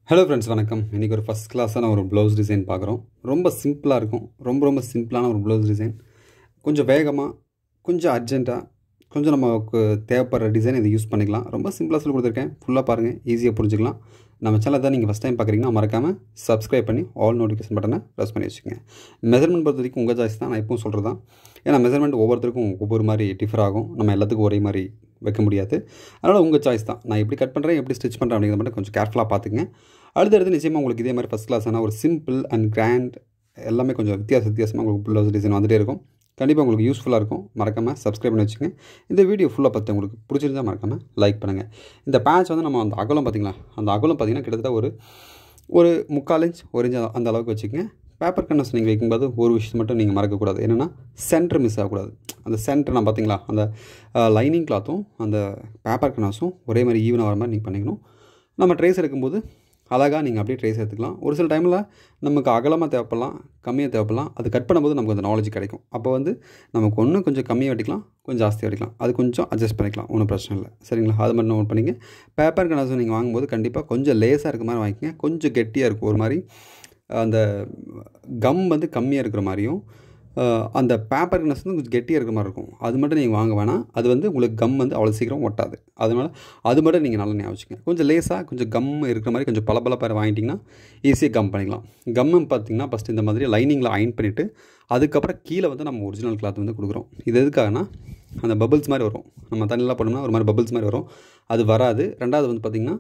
Hello friends, வணக்கம். இன்னைக்கு ஒரு ஃபர்ஸ்ட் கிளாஸான ஒரு ப்ளவுஸ் டிசைன் பார்க்குறோம். ரொம்ப சிம்பிளாக இருக்கும். ரொம்ப சிம்பிளான ஒரு ப்ளவுஸ் டிசைன். கொஞ்சம் வேகமாக, கொஞ்சம் அர்ஜென்ட்டாக, கொஞ்சம் நமக்கு தேவைப்படுற டிசைன் இதை யூஸ் பண்ணிக்கலாம். ரொம்ப சிம்பிளாக சொல்லி கொடுத்துருக்கேன். ஃபுல்லாக பாருங்கள், ஈஸியாக புரிஞ்சுக்கலாம். நம்ம சேனலை தான் நீங்கள் ஃபஸ்ட் டைம் பார்க்குறீங்கன்னா மறக்காமல் சப்ஸ்கிரைப் பண்ணி ஆல் நோட்டிஃபிகேஷன் பட்டனை ப்ரெஸ் பண்ணி வச்சுக்கோங்க. மெஷர்மெண்ட் பொறுத்த வரைக்கும் உங்கள் சாய்ஸ் தான். நான் எப்பவும் சொல்கிறது தான். ஏன்னா மெஷர்மெண்ட் ஒவ்வொருத்தருக்கும் ஒவ்வொரு மாதிரி டிஃபர் ஆகும். நம்ம எல்லாத்துக்கும் ஒரே மாதிரி வைக்க முடியாது. அதனால் உங்கள் சாய்ஸ் தான். நான் எப்படி கட் பண்ணுறேன், எப்படி ஸ்டிச் பண்ணுறேன் அப்படிங்கிறத மட்டும் கொஞ்சம் கேர்ஃபுல்லாக பார்த்துங்க. அடுத்தடுத்து நிச்சயமாக உங்களுக்கு இதே மாதிரி ஃபஸ்ட் கிளாஸான ஒரு சிம்பிள் அண்ட் கிராண்ட் எல்லாமே கொஞ்சம் வித்தியாசமாக உங்களுக்கு ப்ளவுஸ் டிசைன் வந்துகிட்டே இருக்கும். கண்டிப்பாக உங்களுக்கு யூஸ்ஃபுல்லாக இருக்கும். மறக்காமல் சப்ஸ்கிரைப் பண்ணி வச்சுங்க. இந்த வீடியோ ஃபுல்லாக பார்த்து உங்களுக்கு பிடிச்சிருந்தால் மறக்காமல் லைக் பண்ணுங்கள். இந்த பேட்ச் வந்து நம்ம அந்த அகலம் பார்த்திங்களா, அந்த அகலம் பார்த்திங்கன்னா கிட்டத்தட்ட ஒரு 3/4 இன்ச் 1 இன்ச் அந்த அளவுக்கு வச்சுக்கோங்க. பேப்பர் கன்னஸ் நீங்கள் வைக்கும்போது ஒரு விஷயம் மட்டும் நீங்கள் மறக்கக்கூடாது. என்னென்னா சென்டர் மிஸ் ஆகக்கூடாது. அந்த சென்டர் நான் பார்த்திங்களா, அந்த லைனிங் கிளாத்தும் அந்த பேப்பர் கன்னஸும் ஒரே மாதிரி ஈவனாக வர மாதிரி நீங்கள் பண்ணிக்கணும். நம்ம ட்ரேஸ் எடுக்கும்போது அழகாக நீங்கள் அப்படியே ட்ரேஸ் எடுத்துக்கலாம். ஒரு சில டைமில் நமக்கு அகலமாக தேவைப்படலாம், கம்மியாக தேவைப்படலாம். அது கட் பண்ணும்போது நமக்கு அந்த நாலேஜ் கிடைக்கும். அப்போ வந்து நமக்கு ஒன்று கொஞ்சம் கம்மியாக வெட்டிக்கலாம், கொஞ்சம் ஜாஸ்தியாக வெட்டிக்கலாம். அது கொஞ்சம் அட்ஜஸ்ட் பண்ணிக்கலாம், ஒன்றும் பிரச்சனை இல்லை. சரிங்களா? அது மட்டும் நோட் பண்ணிங்க. பேப்பர் கனர்ஸ் நீங்கள் வாங்கும்போது கண்டிப்பாக கொஞ்சம் லேஸாக இருக்க மாதிரி வாங்கிக்கங்க. கொஞ்சம் கெட்டியாக இருக்கும். ஒரு மாதிரி அந்த கம் வந்து கம்மியாக இருக்கிற மாதிரியும், அந்த பேப்பர் கனர்ஸ் வந்து கொஞ்சம் கெட்டியாக இருக்கிற மாதிரி இருக்கும். அது மட்டும் நீங்கள் வாங்க வேணாம். அது வந்து உங்களுக்கு கம் வந்து அவ்வளோ சீக்கிரம் ஒட்டாது. அதனால் அது மட்டும் நீங்கள் நல்லா ஞாபகம் வச்சுக்கங்க. கொஞ்சம் லேஸாக கொஞ்சம் கம் இருக்கிற மாதிரி கொஞ்சம் பளபளப்பாக வாங்கிட்டிங்கன்னா ஈஸியாக கம் பண்ணிக்கலாம். கம்மு பார்த்திங்கன்னா ஃபஸ்ட்டு இந்த மாதிரி லைனிங்கில் அயன் பண்ணிவிட்டு அதுக்கப்புறம் கீழே வந்து நம்ம ஒரிஜினல் கிளாத் வந்து கொடுக்குறோம். இது எதுக்காகனா அந்த பபிள்ஸ் மாதிரி வரும். நம்ம தண்ணியெலாம் பண்ணோம்னா ஒரு மாதிரி பபிள்ஸ் மாதிரி வரும். அது வராது. ரெண்டாவது வந்து பார்த்திங்கன்னா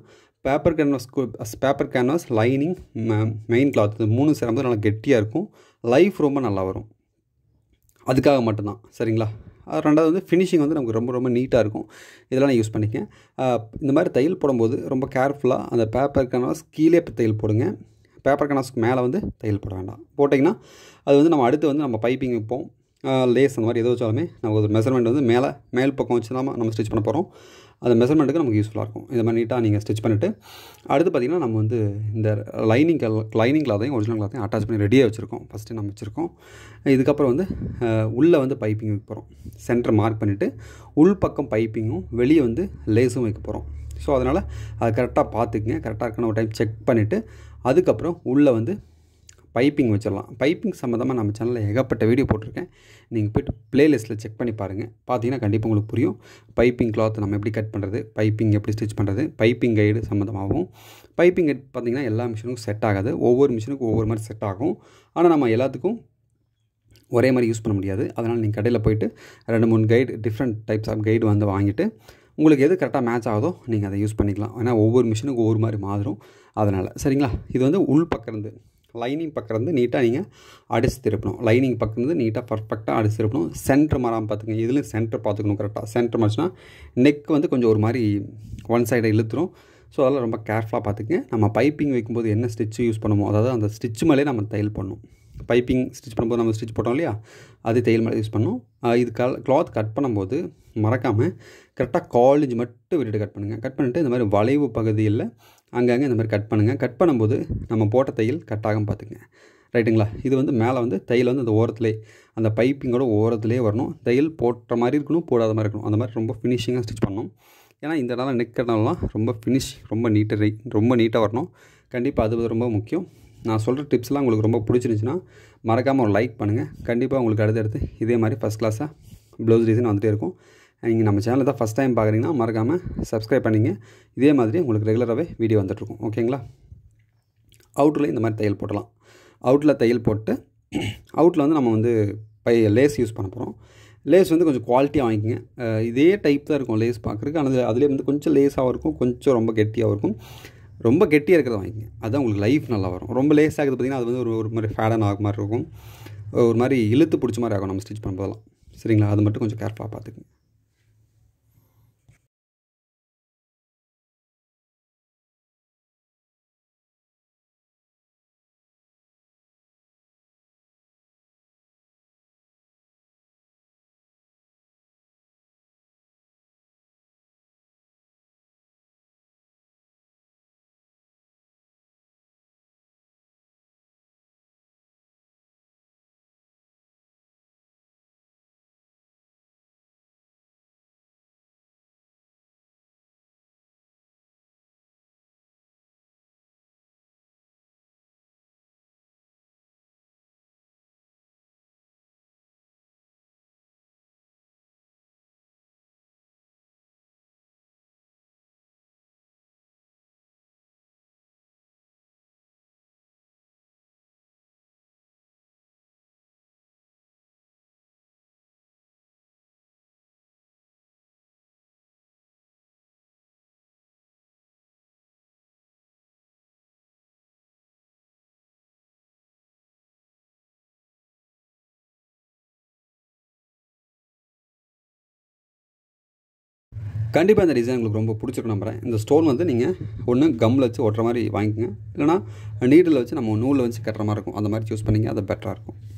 paper canvas lining main cloth இது 3 சேரும்போது நல்லா கெட்டியாக இருக்கும். லைஃப் ரொம்ப நல்லா வரும். அதுக்காக மட்டும்தான். சரிங்களா? ரெண்டாவது வந்து ஃபினிஷிங் வந்து நமக்கு ரொம்ப நீட்டாக இருக்கும். இதெல்லாம் நான் யூஸ் பண்ணிக்கேன். இந்த மாதிரி தையல் போடும்போது ரொம்ப கேர்ஃபுல்லாக அந்த பேப்பர் கேன்வாஸ் கீழே தையல் போடுங்க. பேப்பர் கேன்வாஸ்க்கு மேலே வந்து தையல் போட வேண்டாம். போட்டிங்கன்னா அது வந்து நம்ம அடுத்து வந்து நம்ம பைப்பிங் வைப்போம், லேஸ் அந்த மாதிரி எது வச்சாலுமே நமக்கு ஒரு மெஷர்மெண்ட் வந்து மேல் பக்கம் வச்சு தான் நம்ம ஸ்டிச் பண்ண போகிறோம். அந்த மெஷர்மெண்ட்டுக்கு நமக்கு யூஸ்ஃபுல்லாக இருக்கும். இந்த மாதிரி நீட்டாக நீங்கள் ஸ்டிச் பண்ணிவிட்டு அடுத்து பார்த்திங்கன்னா நம்ம வந்து இந்த லைனிங் கிளாத்தையும் ஒரிஜினல் கிளாத்தையும் அட்டாச் பண்ணி ரெடியாக வச்சுருக்கோம். ஃபஸ்ட்டு நம்ம வச்சுருக்கோம். இதுக்கப்புறம் வந்து உள்ளே வந்து பைப்பிங் வைக்க போகிறோம். சென்டர் மார்க் பண்ணிவிட்டு உள் பக்கம் பைப்பிங்கும் வெளியே வந்து லேஸும் வைக்க போகிறோம். ஸோ அதனால் அது கரெக்டாக பார்த்துக்குங்க. கரெக்டாக இருக்குன்னு ஒரு டைம் செக் பண்ணிவிட்டு அதுக்கப்புறம் உள்ளே வந்து பைப்பிங் வச்சிடலாம். பைப்பிங் சம்மந்தமாக நம்ம சேனலில் ஏகப்பட்ட வீடியோ போட்டிருக்கேன். நீங்கள் போய்ட்டு ப்ளேலிஸ்ட்டில் செக் பண்ணி பாருங்கள். பார்த்தீங்கன்னா கண்டிப்பாக உங்களுக்கு புரியும். பைப்பிங் கிளாத் நம்ம எப்படி கட் பண்ணுறது, பைப்பிங் எப்படி ஸ்டிச் பண்ணுறது, பைப்பிங் கைடு சம்மந்தமாகவும். பைப்பிங் கைடு பார்த்திங்கன்னா எல்லா மிஷினுக்கும் செட் ஆகாது. ஒவ்வொரு மிஷினுக்கும் ஒவ்வொரு மாதிரி செட் ஆகும். ஆனால் நம்ம எல்லாத்துக்கும் ஒரே மாதிரி யூஸ் பண்ண முடியாது. அதனால் நீங்கள் கடையில் போய்ட்டு 2-3 guide different types of guide வந்து வாங்கிட்டு உங்களுக்கு எது கரெக்டாக மேட்ச் ஆகுதோ நீங்கள் அதை யூஸ் பண்ணிக்கலாம். ஏன்னா ஒவ்வொரு மிஷினுக்கும் ஒவ்வொரு மாதிரி மாறும். அதனால் சரிங்களா? இது வந்து உள் பக்கம் இருந்து லைனிங் பக்கம் இருந்து நீட்டாக நீங்கள் அடிச்சு திருப்பணும். லைனிங் பக்கம் இருந்து நீட்டாக பர்ஃபெக்டாக அடிச்சு திருப்பணும். சென்டர் மாறாமல் பார்த்துக்கங்க. இதுலேயும் சென்டர் பார்த்துக்கணும் கரெக்டாக. சென்டர் மாறிச்சுன்னா நெக் வந்து கொஞ்சம் ஒரு மாதிரி ஒன் சைடை இழுத்துரும். ஸோ அதெல்லாம் ரொம்ப கேர்ஃபுல்லாக பார்த்துக்கங்க. நம்ம பைப்பிங் வைக்கும்போது என்ன ஸ்டிச்சு யூஸ் பண்ணுமோ, அதாவது அந்த ஸ்டிச் மேலே நம்ம தையல் பண்ணணும். பைப்பிங் ஸ்டிச் பண்ணும்போது நம்ம ஸ்டிச் போட்டோம் இல்லையா, அது தையல் மேலே யூஸ் பண்ணணும். இது கிளாத் கட் பண்ணும்போது மறக்காமல் கரெக்டாக 1/4 இன்ச் மட்டும் விட்டுட்டு கட் பண்ணுங்கள். கட் பண்ணிவிட்டு இந்த மாதிரி வளைவு பகுதியில் அங்கங்கே இந்த மாதிரி கட் பண்ணுங்கள். கட் பண்ணும்போது நம்ம போட்ட தையல் கட்டாகாமல் பார்த்துங்க. ரைட்டுங்களா? இது வந்து மேலே வந்து தையல் வந்து அந்த ஓரத்துலேயே அந்த பைப்பிங்கோட ஓரத்துலேயே வரணும். தையல் போட்ட மாதிரி இருக்கணும், போடாத மாதிரி இருக்கணும். அந்த மாதிரி ரொம்ப ஃபினிஷிங்காக ஸ்டிச் பண்ணணும். ஏன்னா இந்த இடம்லாம் நெக் இடம்லாம் ரொம்ப நீட்டாக வரணும். கண்டிப்பாக அது ரொம்ப முக்கியம். நான் சொல்கிற டிப்ஸ்லாம் உங்களுக்கு ரொம்ப பிடிச்சிருந்துச்சின்னா மறக்காமல் ஒரு லைக் பண்ணுங்கள். கண்டிப்பாக உங்களுக்கு அடுத்தடுத்து இதே மாதிரி ஃபஸ்ட் கிளாஸாக ப்ளவுஸ் டிசைன் வந்துகிட்டே இருக்கும். நீங்கள் நம்ம சேனலில் தான் ஃபஸ்ட் டைம் பார்க்குறீங்கன்னா மறக்காமல் சப்ஸ்கிரைப் பண்ணிங்க. இதே மாதிரி உங்களுக்கு ரெகுலராகவே வீடியோ வந்துட்டுருக்கும். ஓகேங்களா? அவுட்டரில் இந்த மாதிரி தையல் போடலாம். அவுட்டில் தையல் போட்டு அவுட்டில் வந்து நம்ம வந்து லேஸ் யூஸ் பண்ண போகிறோம். லேஸ் வந்து கொஞ்சம் குவாலிட்டியாக வாங்கிக்கோங்க. இதே டைப் தான் இருக்கும் லேஸ் பார்க்குறதுக்கு. ஆனால் அதிலே வந்து கொஞ்சம் லேஸாகவும் இருக்கும், கொஞ்சம் ரொம்ப கெட்டியாகவும் இருக்கும். ரொம்ப கெட்டியாக இருக்கிறத வாங்கிக்கங்க. அதுதான் உங்களுக்கு லைஃப் நல்லா வரும். ரொம்ப லேஸ் ஆகுது பார்த்திங்கன்னா அது வந்து ஒரு மாதிரி ஃபேடன் ஆக மாதிரி இருக்கும். ஒரு மாதிரி இழுத்து பிடிச்ச மாதிரி ஆகும் நம்ம ஸ்டிச் பண்ணும்போதெல்லாம். சரிங்களா? அது மட்டும் கொஞ்சம் கேர்ஃபுல்லாக பார்த்துக்குங்க. கண்டிப்பாக இந்த டிசைன் உங்களுக்கு ரொம்ப பிடிச்சிருக்கும் நம்புகிறேன். இந்த ஸ்டோன் வந்து நீங்கள் ஒன்று கம்மில் வச்சு ஒட்டுற மாதிரி வாங்கிக்கோங்க, இல்லைனா நீடில் வச்சு நம்ம நூலில் வச்சு கட்டுற மாதிரி இருக்கும். அந்த மாதிரி சூஸ் பண்ணிங்க, அது பெட்டராக இருக்கும்.